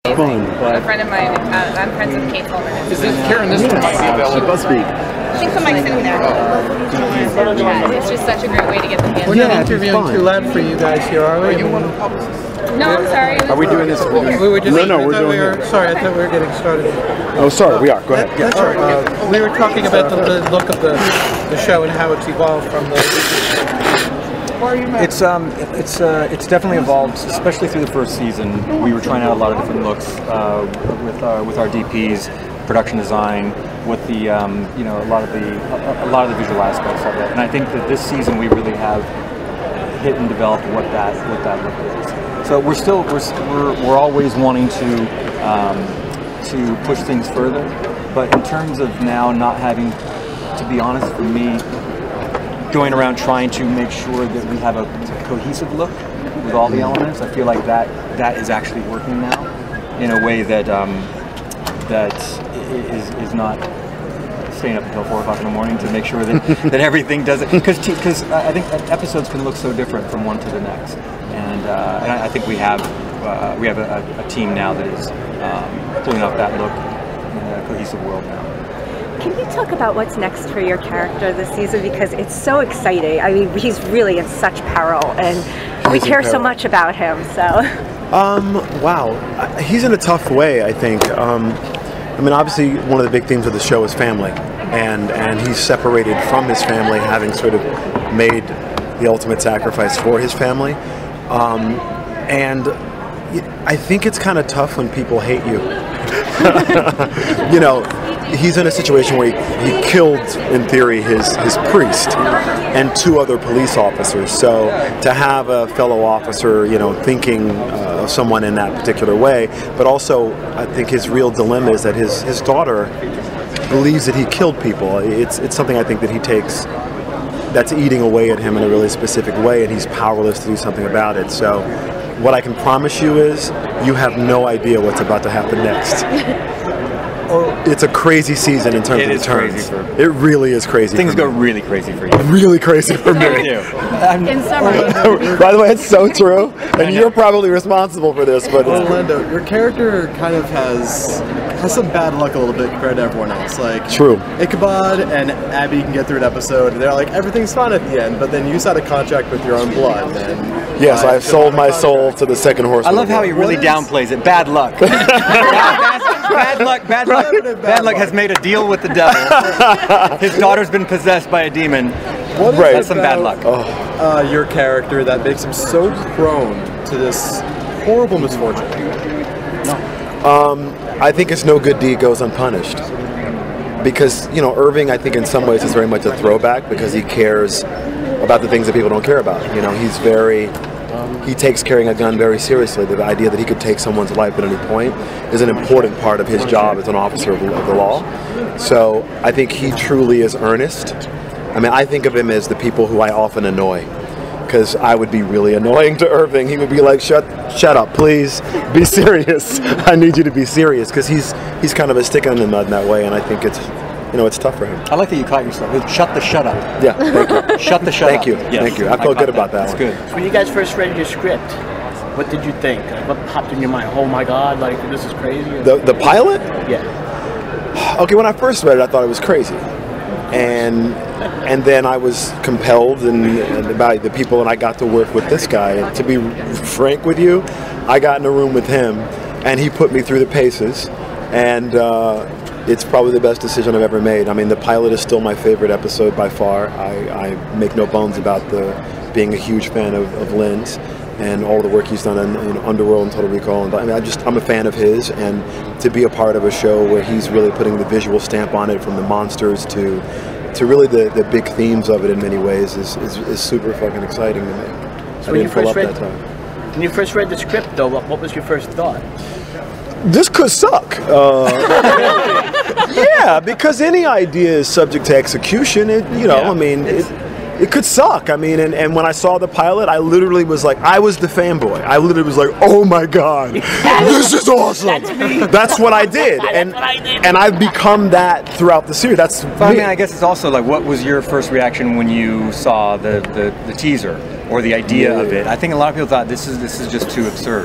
Fun. A friend of mine, I'm friends with Kate Coleman. Is this Karen? This one might be available. BuzzFeed. I think the mic's sitting there. Yeah, it's just such a great way to get the hands. We're not interviewing too loud for you guys here, are we? No, I'm sorry. Are we doing this? We were just, No, we're doing it. Sorry, I thought we were getting started. Oh, sorry, we are. Go ahead. That's all right. We were talking about the look of the show and how it's evolved from the... It's definitely evolved, especially through the first season. We were trying out a lot of different looks with our DPs, production design, with the you know a lot of the visual aspects of it. And I think that this season we really have hit and developed what that look is. So we're always wanting to push things further, but in terms of now not having, to be honest, for me, going around trying to make sure that we have a cohesive look with all the elements, I feel like that is actually working now in a way that that is not staying up until 4 o'clock in the morning to make sure that that everything does it, because I think episodes can look so different from one to the next, and I think we have a team now that is pulling off that look in a cohesive world now. Can you talk about what's next for your character this season? Because it's so exciting. I mean, he's really in such peril, and we care so much about him. So, wow, he's in a tough way, I think. I mean, obviously, one of the big themes of the show is family, and he's separated from his family, having sort of made the ultimate sacrifice for his family. And I think it's kind of tough when people hate you. You know, he's in a situation where he killed, in theory, his priest and 2 other police officers. So to have a fellow officer, you know, thinking of someone in that particular way, but also I think his real dilemma is that his daughter believes that he killed people. It's something I think that he takes that's eating away at him in a really specific way, and he's powerless to do something about it. So what I can promise you is you have no idea what's about to happen next. It's a crazy season in terms of the turns. It really is crazy. Things go really crazy for you. Really crazy for me. In summer. By the way, it's so true, and you're probably responsible for this. But Orlando, your character kind of has some bad luck a little bit compared to everyone else. Like true. Ichabod and Abby can get through an episode, and they're like everything's fine at the end, but then you signed a contract with your own blood. And yes, I've sold my soul to the second horse. I love how he really downplays it. Bad luck. Bad luck. Bad luck has made a deal with the devil. His daughter's been possessed by a demon. That's some bad luck. Your character that makes him so prone to this horrible misfortune. I think it's no good deed goes unpunished. Because, you know, Irving, I think in some ways is very much a throwback because he cares about the things that people don't care about. You know, he takes carrying a gun very seriously. The idea that he could take someone's life at any point is an important part of his job as an officer of the law. So I think he truly is earnest. I mean, I think of him as the people who I often annoy, because I would be really annoying to Irving. He would be like, shut up, please, be serious. I need you to be serious, because he's kind of a stick in the mud in that way, and I think it's, you know, it's tough for him. I like that you caught yourself. Shut the shut up. Yeah, thank you. Shut the shut up. Thank you. Yes. Thank you. I felt good about that. That's good. So when you guys first read your script, what did you think? Like, what popped in your mind? Oh my God, like this is crazy. The pilot? Yeah. Okay, when I first read it, I thought it was crazy, and then I was compelled, and by the people, and I got to work with this guy. And to be frank with you, I got in a room with him, and he put me through the paces, and it's probably the best decision I've ever made. I mean, the pilot is still my favorite episode by far. I make no bones about being a huge fan of Len's and all the work he's done in Underworld and Total Recall. And I mean, I'm a fan of his, and to be a part of a show where he's really putting the visual stamp on it, from the monsters to really the big themes of it in many ways, is super fucking exciting to me. So when you first read the script, though, what was your first thought? This could suck. Yeah, because any idea is subject to execution. I mean, it could suck. I mean, and when I saw the pilot, I literally was like, I was the fanboy. I literally was like, oh my God, this is awesome. That's what I did. And I've become that throughout the series. I mean, I guess it's also like, what was your first reaction when you saw the teaser or the idea of it? I think a lot of people thought this is just too absurd.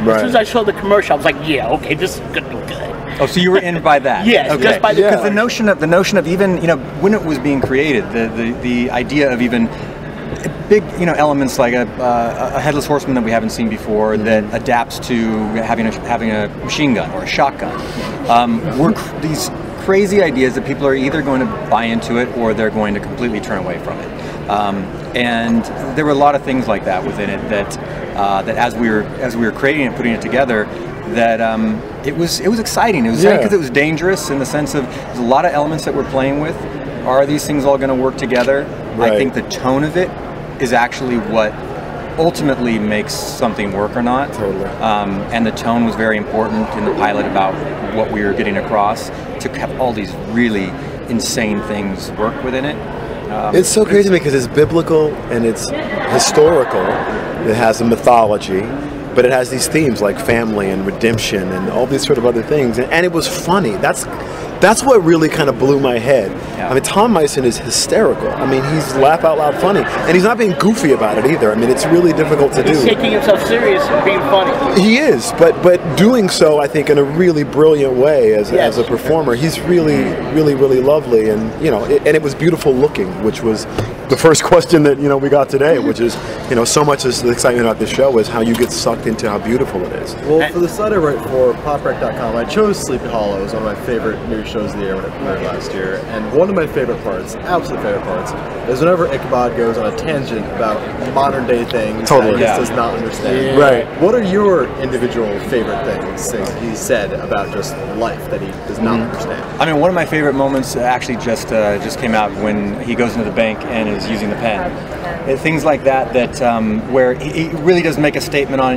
As soon as I saw the commercial, I was like, yeah, okay, this is gonna be good. Oh, so you were in by that? Yes, okay. just by the because the notion of even when it was being created, the idea of even big elements like a headless horseman that we haven't seen before that adapts to having a machine gun or a shotgun. Were these crazy ideas that people are either going to buy into it or they're going to completely turn away from it. And there were a lot of things like that within it that as we were creating it, putting it together, that it was exciting. It was exciting because it was dangerous in the sense of there's a lot of elements that we're playing with. Are these things all going to work together? Right. I think the tone of it is actually what ultimately makes something work or not. Totally. And the tone was very important in the pilot about what we were getting across, to have all these really insane things work within it. It's so crazy because it's biblical and it's historical. It has a mythology, but it has these themes like family and redemption and all these sort of other things. And it was funny. That's what really kind of blew my head. Yeah. I mean, Tom Meissen is hysterical. I mean, he's laugh out loud funny, and he's not being goofy about it either. I mean, it's really difficult to do. He's taking himself serious and being funny. He is, but doing so, I think, in a really brilliant way as a performer. He's really, really, really lovely, and and it was beautiful looking, which was the first question that we got today, which is so much of the excitement about this show is how you get sucked into how beautiful it is. Well, for the site I write for, poprec.com, I chose Sleepy Hollow as one of my favorite new shows of the year when it premiered last year, and one of my favorite parts, absolute favorite parts, is whenever Ichabod goes on a tangent about modern day things that he just does not understand. Yeah. Right. What are your individual favorite things he said about just life that he does not understand? I mean, one of my favorite moments actually just came out when he goes into the bank and is using the pen. Things like that where he really does make a statement on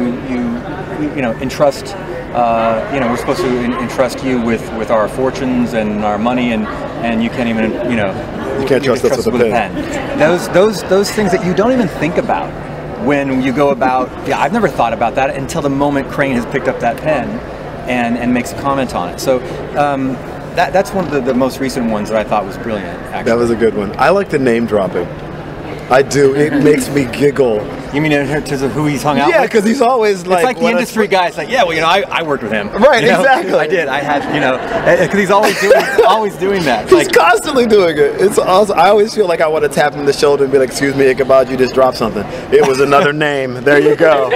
you entrust. We're supposed to entrust you with our fortunes and our money, and you can't even you can't trust us with a pen. Those things that you don't even think about when you go about. Yeah, I've never thought about that until the moment Crane has picked up that pen and makes a comment on it. So. That's one of the most recent ones that I thought was brilliant, actually. That was a good one. I like the name dropping. I do. It makes me giggle. You mean in terms of who he's hung out with? Yeah, because he's always like... It's like the industry guy's like, yeah, well, I worked with him. Right, exactly. I did. I had, because he's always doing that. He's constantly doing it. It's awesome. I always feel like I want to tap him on the shoulder and be like, excuse me, Ichabod, you just dropped something. It was another name. There you go.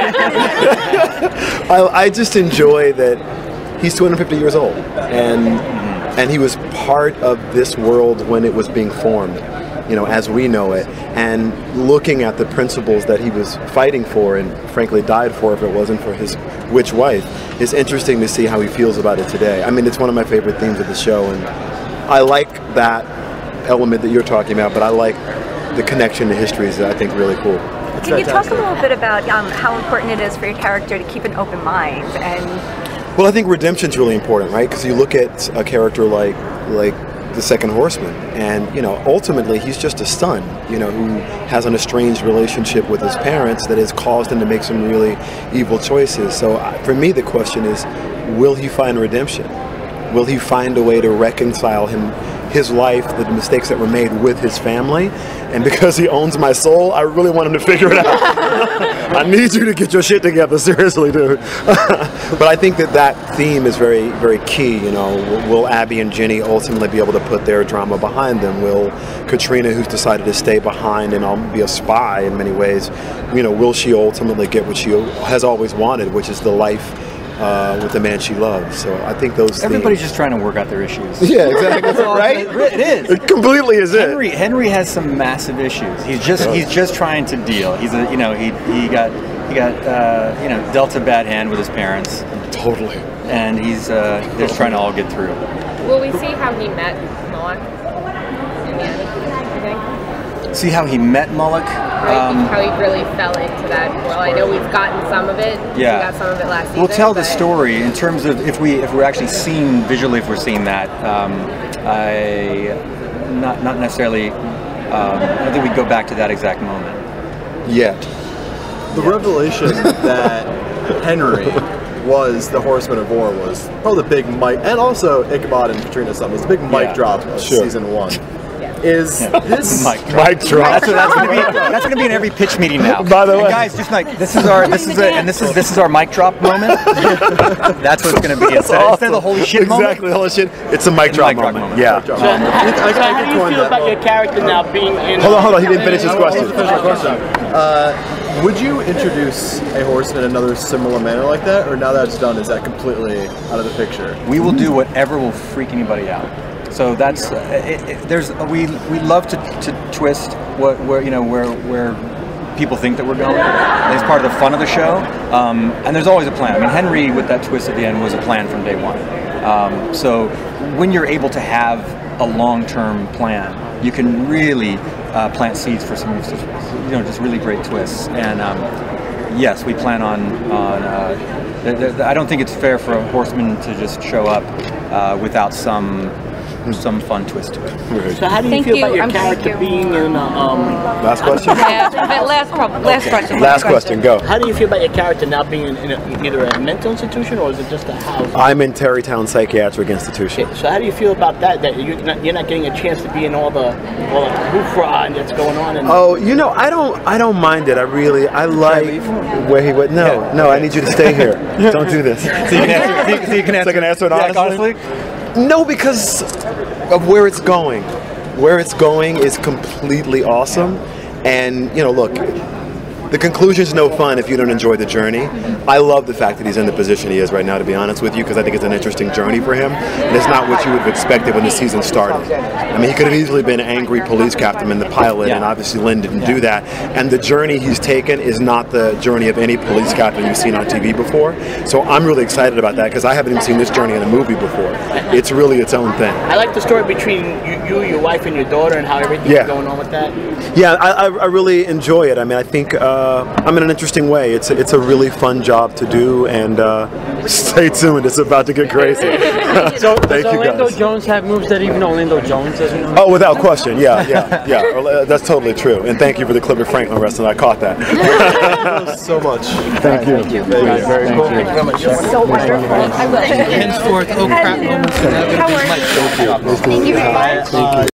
I just enjoy that he's 250 years old. And he was part of this world when it was being formed, as we know it, and looking at the principles that he was fighting for and frankly died for if it wasn't for his witch wife, is interesting to see how he feels about it today. I mean, it's one of my favorite themes of the show, and I like that element that you're talking about, but I like the connection to history is, I think, really cool. Can you talk a little bit about how important it is for your character to keep an open mind? Well, I think redemption's really important, right? Because you look at a character like the Second Horseman, and ultimately he's just a son, who has an estranged relationship with his parents that has caused him to make some really evil choices. So for me, the question is, will he find redemption? Will he find a way to reconcile his life, the mistakes that were made with his family? And because he owns my soul, I really want him to figure it out. I need you to get your shit together, seriously, dude. But I think that theme is very, very key. Will Abby and Jenny ultimately be able to put their drama behind them? Will Katrina, who's decided to stay behind and be a spy in many ways, will she ultimately get what she has always wanted, which is the life with the man she loves? So I think everybody's just trying to work out their ishes. Yeah, exactly. Right? It is. It completely is. Henry has some massive issues. He's just trying to deal. He's he got dealt a bad hand with his parents. Totally. And he's just trying to all get through. Will we see how he met Moloch in the end, I think? See how he met Moloch? Right, how he really fell into that world. I know we've gotten some of it. Yeah. We got some of it last season. We'll tell the story in terms of if we're actually seeing visually, if we're seeing that. Not necessarily. I don't think we go back to that exact moment. Yet. The revelation that Henry was the Horseman of War was probably the big mic, and also Ichabod and Katrina's son was the big mic drop of season 1. Is this Mic drop. Mic drop. That's gonna be in every pitch meeting now. By the way, and guys, just like this is our mic drop moment. That's what it's gonna be. Instead of the holy shit moment. Exactly, the holy shit. It's a mic drop moment. Yeah. So how do you feel about your character now being in? Hold on. He didn't finish his question. Would you introduce a horseman in another similar manner like that, or now that it's done, is that completely out of the picture? We will do whatever will freak anybody out. So that's we love to twist where people think that we're going. It's part of the fun of the show, and there's always a plan. I mean, Henry with that twist at the end was a plan from day one. So when you're able to have a long-term plan, you can really plant seeds for some just really great twists. And yes, we plan on I don't think it's fair for a horseman to just show up without some fun twist to it. So how do you feel about your character being in? Last question. Last question. Go. How do you feel about your character now being in either a mental institution or is it just a house? I'm in Terrytown Psychiatric Institution. Okay, so how do you feel about that? That you're not getting a chance to be in all the hoopla that's going on. Oh, I don't mind it. I like where he went. No, I need you to stay here. Don't do this. So you can answer it honestly. No, because of where it's going. Where it's going is completely awesome. And, look, the conclusion's no fun if you don't enjoy the journey. I love the fact that he's in the position he is right now, to be honest with you, because I think it's an interesting journey for him. And it's not what you would have expected when the season started. I mean, he could have easily been an angry police captain in the pilot, and obviously Len didn't do that. And the journey he's taken is not the journey of any police captain you've seen on TV before. So I'm really excited about that, because I haven't even seen this journey in a movie before. It's really its own thing. I like the story between you, your wife, and your daughter, and how everything's going on with that. Yeah, I really enjoy it. I mean, I think I'm in an interesting way. It's a really fun job to do, and stay tuned. It's about to get crazy. So Thank you, Orlando guys. Jones have moves that even Orlando Jones doesn't know? Oh, without question. Yeah. That's totally true. And thank you for the Clifford Franklin wrestling. I caught that. so much. Thank you. Very cool. Thank you very much. So wonderful. Henceforth, oh crap moments are now going to be Mike. Thank you very much.